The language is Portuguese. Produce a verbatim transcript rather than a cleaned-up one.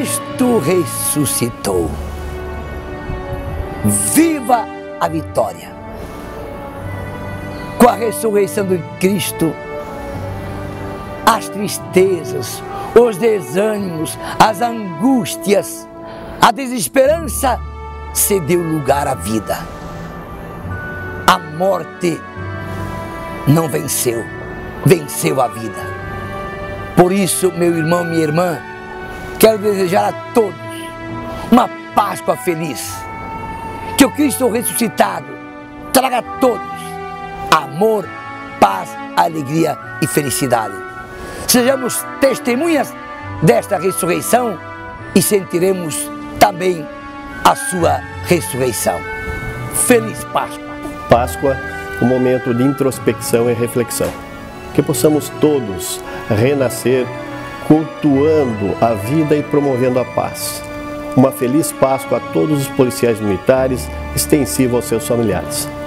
Cristo ressuscitou. Viva a vitória! Com a ressurreição de Cristo, as tristezas, os desânimos, as angústias, a desesperança cedeu lugar à vida. A morte não venceu, venceu a vida. Por isso, meu irmão, minha irmã, quero desejar a todos uma Páscoa feliz. Que o Cristo ressuscitado traga a todos amor, paz, alegria e felicidade. Sejamos testemunhas desta ressurreição e sentiremos também a sua ressurreição. Feliz Páscoa! Páscoa, um momento de introspecção e reflexão. Que possamos todos renascer cultuando a vida e promovendo a paz. Uma feliz Páscoa a todos os policiais militares, extensiva aos seus familiares.